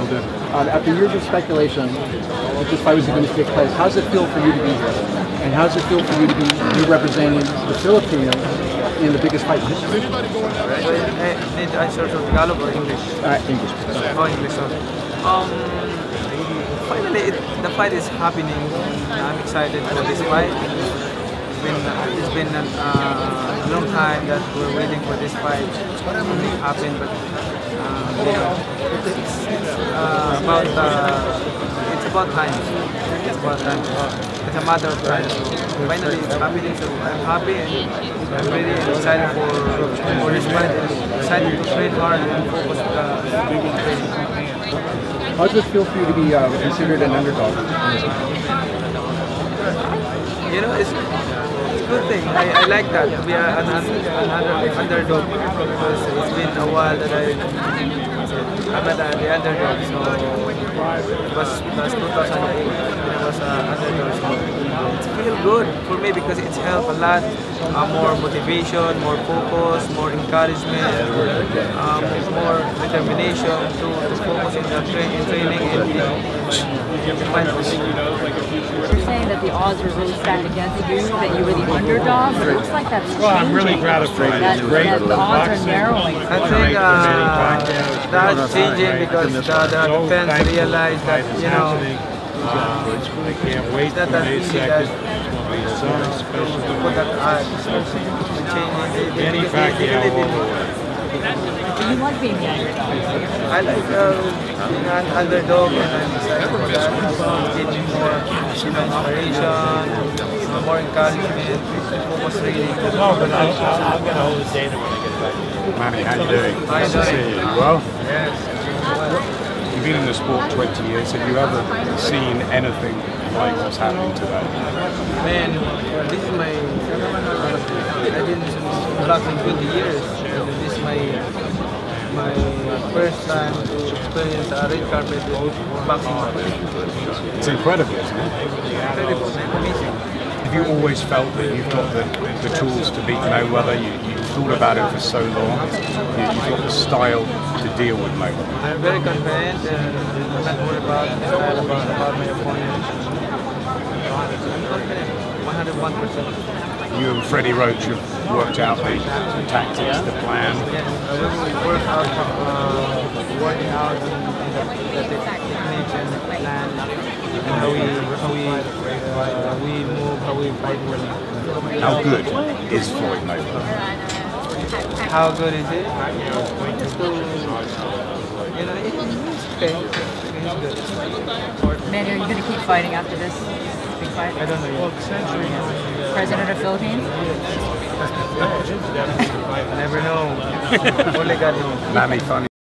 good. After years of speculation that this fight was going to take place, how does it feel for you to be here? And how does it feel for you to be representing the Filipinos in the biggest fight in history? Need I sort of Tagalog or English? English. Oh, English. Finally, the fight is happening. I'm excited for this fight. It's been a long time that we're waiting for this fight to happen, but it's about time. It's about time. It's a matter of time. So finally, it's happening. So I'm happy and I'm really excited for this fight. And excited to train hard and focus on the training. How does it feel for you to be considered an underdog? You know, it's a good thing. I like that. We are an underdog because it's been a while that I'm at the underdog. So it was 2008 when I was an underdog. So it feels good for me because it's helped a lot. More motivation, more focus, more encouragement, more determination to focus in the training and find You're saying that the odds are really stacked against you, that you were the underdog, but it looks like that's changing. Well, I'm really gratified. That, It's great. that the odds are narrowing. I think that's changing because the fans realize that, you know, I can't wait that for that's May easy 2nd. that It's so special. put that changing. Manny Pacquiao all the way. You like being the underdog. I like being an underdog and I'm excited for that. Getting more inspiration, more encouragement, focus training. I'll get a hold of Dana when I get back. Manny, how you doing? Nice to see you. Well, Yes. you've been in the sport 20 years. Have you ever seen anything like what's happening today? Man, this is my, I've been in boxing 20 years. And this is my first time to experience a red carpet boxing match. It's incredible, isn't it? Incredible, amazing. Have you always felt that you've got the tools to beat Mayweather? You've thought about it for so long. You've got the style to deal with Mayweather. I'm very confident and I'm not worried about my opponent. I'm confident, 101%. You and Freddie Roach have worked out the tactics, the plan. Yes, we work out, working out the techniques and the plan, and how we move, how we fight. How good is Floyd Mayweather? How good is it? It's good. You know, it's okay. It's good. Manny, are you going to keep fighting after this big fight? I don't know yet. President of the Philippines? Never know. Only God knows. Manny, funny.